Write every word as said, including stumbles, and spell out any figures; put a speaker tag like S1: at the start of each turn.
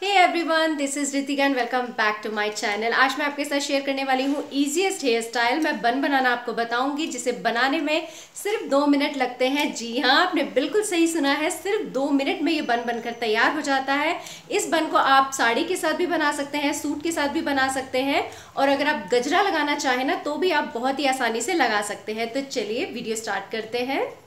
S1: Hey everyone, this is Ritika and welcome back to my channel. आज मैं आपके साथ शेयर करने वाली हूँ इजीएस्ट हेयर स्टाइल। मैं बन बनाना आपको बताऊंगी जिसे बनाने में सिर्फ दो मिनट लगते हैं। जी हाँ, आपने बिल्कुल सही सुना है, सिर्फ दो मिनट में ये बन बनकर तैयार हो जाता है। इस बन को आप साड़ी के साथ भी बना सकते हैं, सूट के साथ भी बना सकते हैं, और अगर आप गजरा लगाना चाहें ना तो भी आप बहुत ही आसानी से लगा सकते हैं। तो चलिए वीडियो स्टार्ट करते हैं।